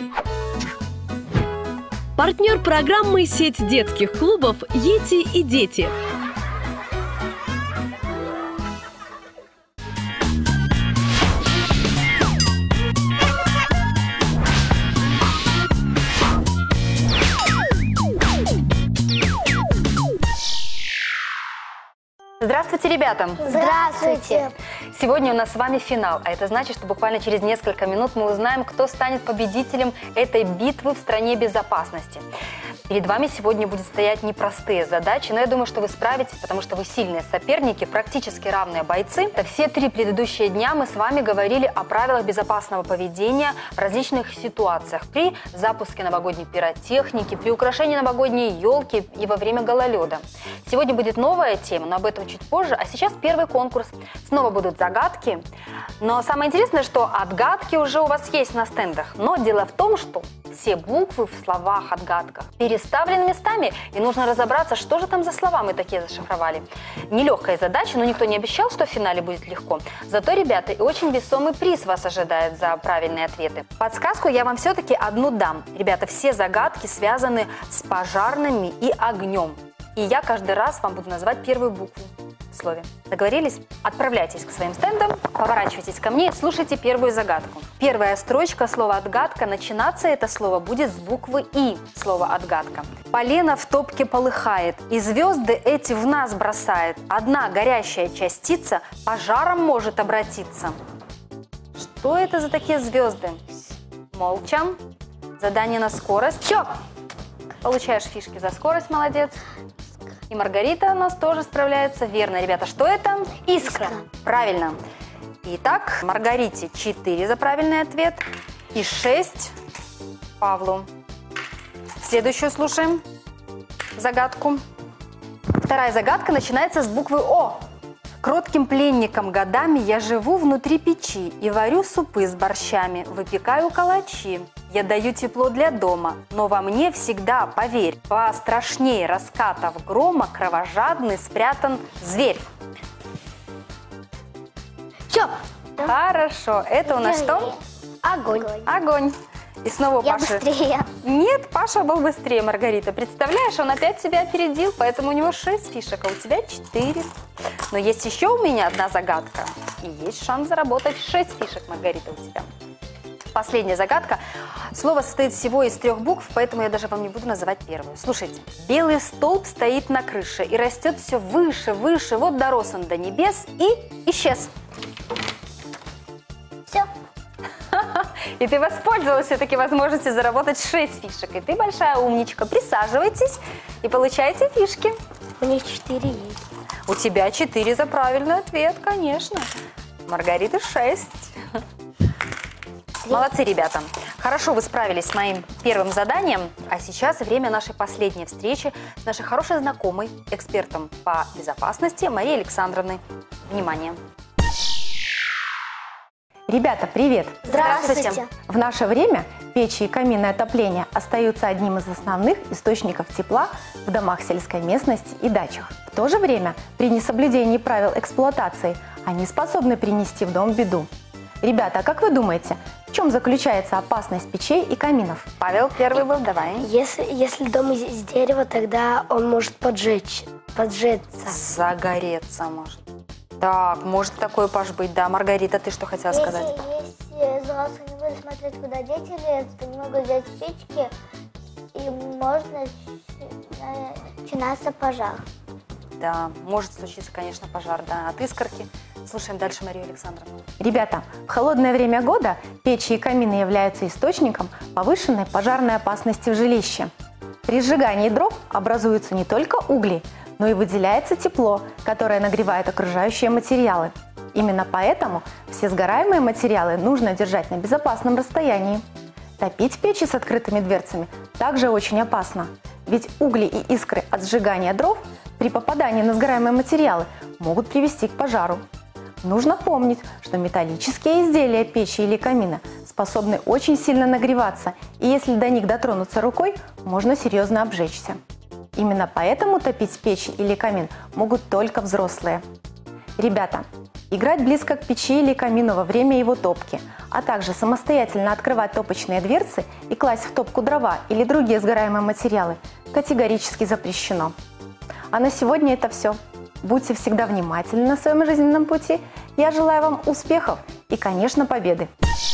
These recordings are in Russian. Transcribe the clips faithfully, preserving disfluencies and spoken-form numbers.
Партнер программы «Сеть детских клубов «Йети и дети». Здравствуйте, ребята! Здравствуйте! Сегодня у нас с вами финал, а это значит, что буквально через несколько минут мы узнаем, кто станет победителем этой битвы в стране безопасности. Перед вами сегодня будут стоять непростые задачи, но я думаю, что вы справитесь, потому что вы сильные соперники, практически равные бойцы. Это все три предыдущие дня мы с вами говорили о правилах безопасного поведения в различных ситуациях. При запуске новогодней пиротехники, при украшении новогодней елки и во время гололеда. Сегодня будет новая тема, но об этом чуть позже. А сейчас первый конкурс. Снова будут загадки. Но самое интересное, что отгадки уже у вас есть на стендах. Но дело в том, что все буквы в словах-отгадках переставлены местами, и нужно разобраться, что же там за слова мы такие зашифровали. Нелегкая задача, но никто не обещал, что в финале будет легко. Зато, ребята, и очень весомый приз вас ожидает за правильные ответы. Подсказку я вам все-таки одну дам. Ребята, все загадки связаны с пожарными и огнем. И я каждый раз вам буду называть первую букву в слове. Договорились? Отправляйтесь к своим стендам, поворачивайтесь ко мне и слушайте первую загадку. Первая строчка слова «отгадка», начинаться это слово будет с буквы «и» слова «отгадка». Полено в топке полыхает, и звезды эти в нас бросает. Одна горящая частица пожаром может обратиться. Что это за такие звезды? Молча. Задание на скорость. Все. Получаешь фишки за скорость, молодец. И Маргарита у нас тоже справляется. Верно, ребята. Что это? Искра. Искра. Правильно. Итак, Маргарите четыре за правильный ответ и шесть Павлу. Следующую слушаем загадку. Вторая загадка начинается с буквы О. Кротким пленником годами я живу внутри печи и варю супы с борщами, выпекаю калачи. Я даю тепло для дома, но во мне всегда, поверь, пострашнее раскатов грома кровожадный спрятан зверь. Все. Хорошо. Это у нас что? Огонь. Огонь. И снова Я Паша. быстрее. Нет, Паша был быстрее, Маргарита. Представляешь, он опять тебя опередил, поэтому у него шесть фишек, а у тебя четыре. Но есть еще у меня одна загадка. И есть шанс заработать шесть фишек, Маргарита, у тебя. Последняя загадка. Слово состоит всего из трех букв, поэтому я даже вам не буду называть первую. Слушайте. Белый столб стоит на крыше и растет все выше, выше. Вот дорос он до небес и исчез. Все. И ты воспользовалась все-таки возможностью заработать шесть фишек. И ты большая умничка. Присаживайтесь и получайте фишки. У них четыре есть. У тебя четыре за правильный ответ, конечно. Маргариты шесть. Молодцы, ребята. Хорошо вы справились с моим первым заданием. А сейчас время нашей последней встречи с нашей хорошей знакомой, экспертом по безопасности Марией Александровной. Внимание. Ребята, привет! Здравствуйте! В наше время печи и каминное отопление остаются одним из основных источников тепла в домах сельской местности и дачах. В то же время, при несоблюдении правил эксплуатации, они способны принести в дом беду. Ребята, а как вы думаете, в чем заключается опасность печей и каминов? Павел первый был, давай. Если, если дом из, из дерева, тогда он может поджечь, поджечься. Загореться может. Так, может такой, Паш, быть, да. Маргарита, ты что хотела сказать? Если взрослые не будут смотреть, куда дети лезут, то могут взять спички, и может начинаться пожар. Да, может случиться, конечно, пожар, да. От искорки. Слушаем дальше Марию Александровну. Ребята, в холодное время года печи и камины являются источником повышенной пожарной опасности в жилище. При сжигании дров образуются не только угли, но и выделяется тепло, которое нагревает окружающие материалы. Именно поэтому все сгораемые материалы нужно держать на безопасном расстоянии. Топить печи с открытыми дверцами также очень опасно, ведь угли и искры от сжигания дров при попадании на сгораемые материалы могут привести к пожару. Нужно помнить, что металлические изделия печи или камина способны очень сильно нагреваться, и если до них дотронуться рукой, можно серьезно обжечься. Именно поэтому топить печь или камин могут только взрослые. Ребята, играть близко к печи или камину во время его топки, а также самостоятельно открывать топочные дверцы и класть в топку дрова или другие сгораемые материалы категорически запрещено. А на сегодня это все. Будьте всегда внимательны на своем жизненном пути. Я желаю вам успехов и, конечно, победы.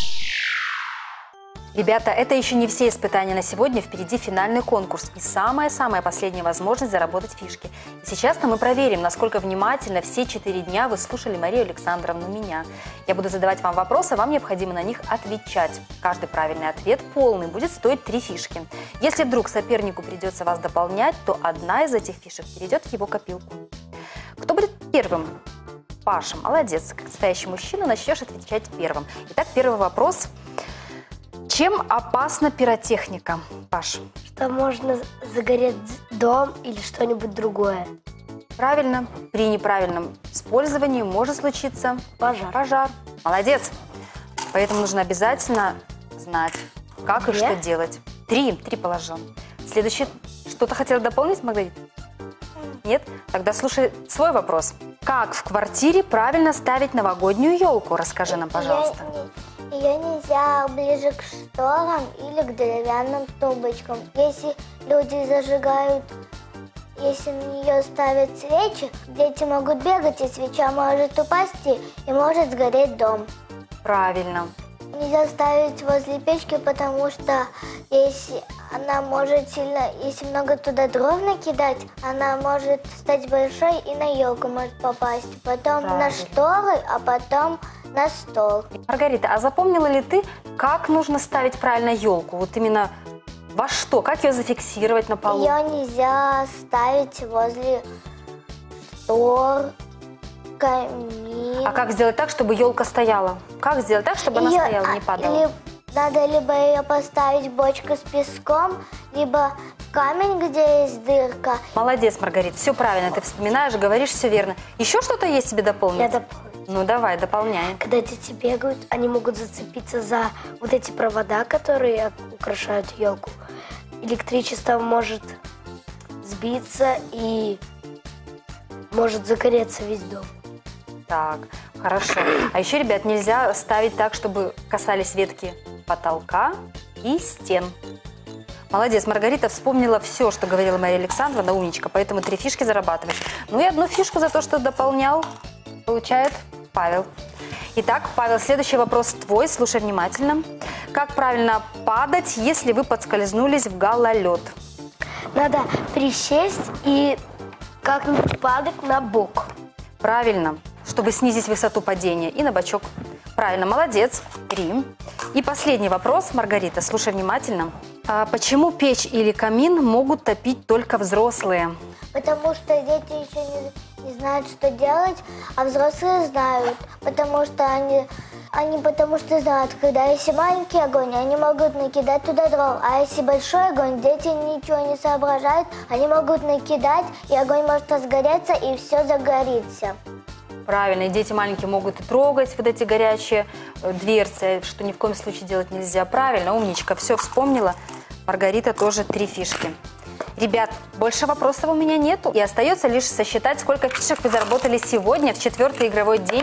Ребята, это еще не все испытания на сегодня. Впереди финальный конкурс и самая-самая последняя возможность заработать фишки. И сейчас мы проверим, насколько внимательно все четыре дня вы слушали Марию Александровну, меня. Я буду задавать вам вопросы, вам необходимо на них отвечать. Каждый правильный ответ, полный, будет стоить три фишки. Если вдруг сопернику придется вас дополнять, то одна из этих фишек перейдет в его копилку. Кто будет первым? Паша, молодец. Как настоящий мужчина, начнешь отвечать первым. Итак, первый вопрос. Чем опасна пиротехника, Паш? Что можно загореть дом или что-нибудь другое. Правильно. При неправильном использовании может случиться Пожар. Пожар. Молодец. Поэтому нужно обязательно знать, как Две? и что делать. Три. Три положил. Следующий. Что-то хотела дополнить, Маргарита? Нет? Тогда слушай свой вопрос. Как в квартире правильно ставить новогоднюю елку? Расскажи нам, пожалуйста. Ее нельзя ближе к шторам или к деревянным тумбочкам. Если люди зажигают, если на нее ставят свечи, дети могут бегать, и свеча может упасть, и может сгореть дом. Правильно. Нельзя ставить возле печки, потому что если она может сильно, если много туда дров накидать, она может стать большой и на елку может попасть. Потом Правильно. на шторы, а потом на стол. Маргарита, а запомнила ли ты, как нужно ставить правильно елку? Вот именно во что? Как ее зафиксировать на полу? Ее нельзя ставить возле штор, камин. А как сделать так, чтобы елка стояла? Как сделать так, чтобы она Её- стояла, не а, падала? ли- Надо либо ее поставить в бочку с песком, либо в камень, где есть дырка. Молодец, Маргарита, все правильно, ты вспоминаешь, говоришь все верно. Еще что-то есть тебе дополнить? Я дополню. Ну давай, дополняй. Когда дети бегают, они могут зацепиться за вот эти провода, которые украшают елку. Электричество может сбиться и может загореться весь дом. Так, хорошо. А еще, ребят, нельзя ставить так, чтобы касались ветки потолка и стен. Молодец, Маргарита вспомнила все, что говорила Мария Александровна, умничка, поэтому три фишки зарабатываешь. Ну и одну фишку за то, что дополнял, получает Павел. Итак, Павел, следующий вопрос твой, слушай внимательно. Как правильно падать, если вы подскользнулись в гололед? Надо присесть и как-нибудь падать на бок. Правильно, чтобы снизить высоту падения и на бочок. Правильно, молодец, Рим. И последний вопрос, Маргарита, слушай внимательно. А почему печь или камин могут топить только взрослые? Потому что дети еще не, не знают, что делать, а взрослые знают. Потому что они, они потому что знают, когда если маленький огонь, они могут накидать туда дров. А если большой огонь, дети ничего не соображают, они могут накидать, и огонь может разгореться, и все загорится. Правильно, и дети маленькие могут и трогать вот эти горячие э, дверцы, что ни в коем случае делать нельзя. Правильно, умничка, все вспомнила. Маргарита тоже три фишки. Ребят, больше вопросов у меня нету. И остается лишь сосчитать, сколько фишек вы заработали сегодня, в четвертый игровой день.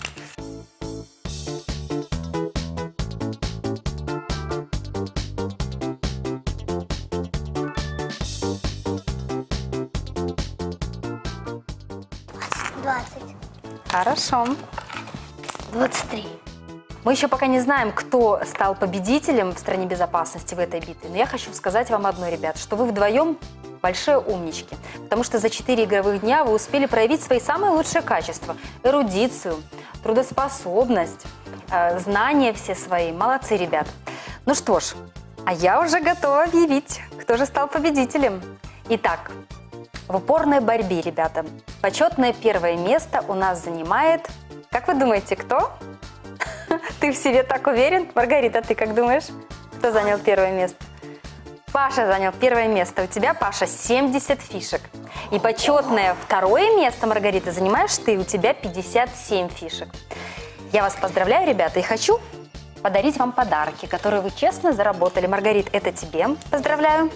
двадцать. Хорошо. двадцать три. Мы еще пока не знаем, кто стал победителем в стране безопасности в этой битве. Но я хочу сказать вам одно, ребят, что вы вдвоем большие умнички. Потому что за четыре игровых дня вы успели проявить свои самые лучшие качества. Эрудицию, трудоспособность, э, знания все свои. Молодцы, ребят. Ну что ж, а я уже готова объявить, кто же стал победителем. Итак, в упорной борьбе, ребята, почетное первое место у нас занимает, как вы думаете, кто? Ты в себе так уверен? Маргарита, ты как думаешь, кто занял первое место? Паша занял первое место. У тебя, Паша, семьдесят фишек. И почетное второе место, Маргарита, занимаешь ты, у тебя пятьдесят семь фишек. Я вас поздравляю, ребята, и хочу подарить вам подарки, которые вы честно заработали. Маргарит, это тебе. Поздравляю.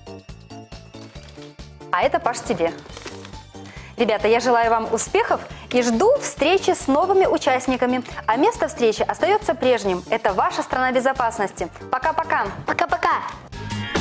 А это, Паш, тебе. Ребята, я желаю вам успехов и жду встречи с новыми участниками. А место встречи остается прежним. Это ваша страна безопасности. Пока-пока! Пока-пока!